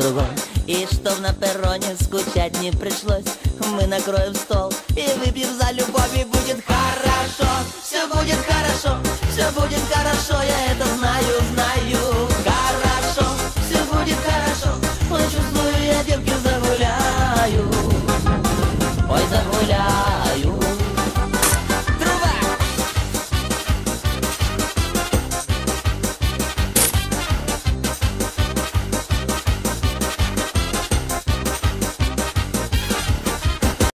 другой. И чтоб на перроне скучать не пришлось, мы накроем стол и выпьем за любовь, и будет хорошо. Все будет хорошо, все будет хорошо, я это знаю.